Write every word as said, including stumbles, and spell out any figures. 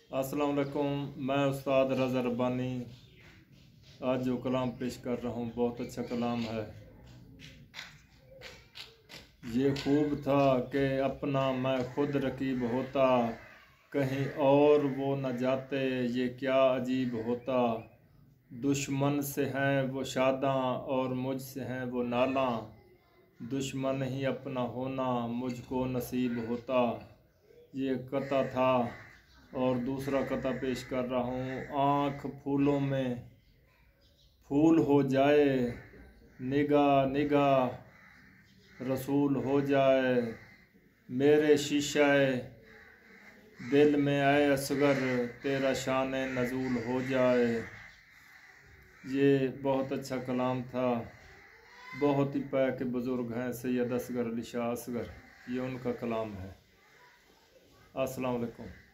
अस्सलाम वालेकुम। मैं उस्ताद रज़ा रब्बानी आज जो कलाम पेश कर रहा हूँ बहुत अच्छा कलाम है। ये खूब था कि अपना मैं खुद रकीब होता, कहीं और वो न जाते ये क्या अजीब होता। दुश्मन से हैं वो शादां और मुझसे हैं वो नालां, दुश्मन ही अपना होना मुझको नसीब होता। ये कता था और दूसरा कता पेश कर रहा हूँ। आँख फूलों में फूल हो जाए, निगाह निगाह रसूल हो जाए, मेरे शीशाए दिल में आए असगर तेरा शान नज़ूल हो जाए। ये बहुत अच्छा कलाम था। बहुत ही पैके बुज़ुर्ग हैं सैयद असगर अली शाह असगर, ये उनका कलाम है। अस्सलाम वालेकुम।